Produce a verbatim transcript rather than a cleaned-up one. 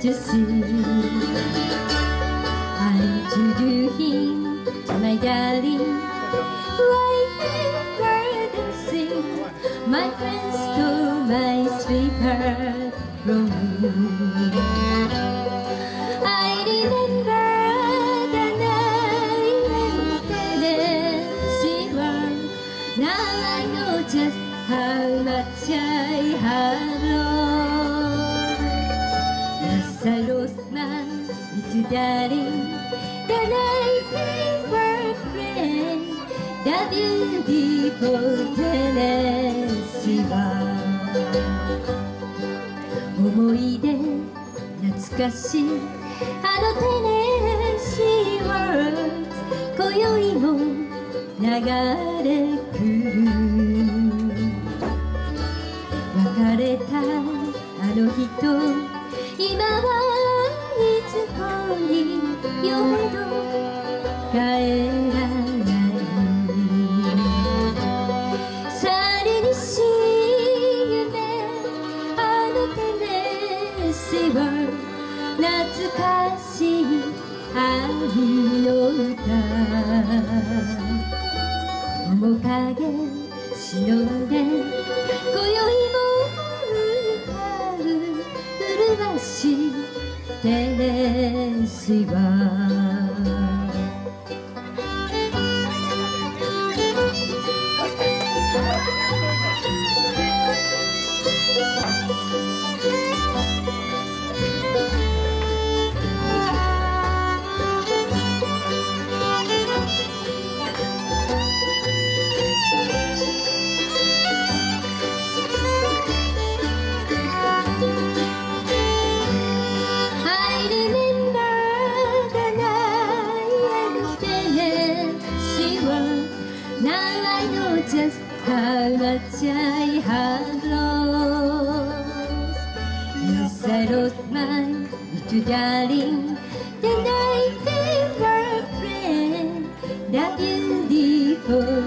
to see. I introduced him to my darling, right there to sing. My friends stole my sweetheart from me. I remember the night in Tennessee Waltz. Now I know just how much I have lost. Yes, I lost my little darling, the night we were friends, the beautiful Tennessee Waltz. 思い出懐かしいあのテネシーワルツ、今宵も流れ来る。別れたあの人、今はいつこに嫁と帰らない。されにし夢あのテネシーは懐かしい愛の歌。面影忍んで今宵も歌う麗しいテネシーはJust how much I have lost. Yes, I lost my little darling, the night we were friends, the beautiful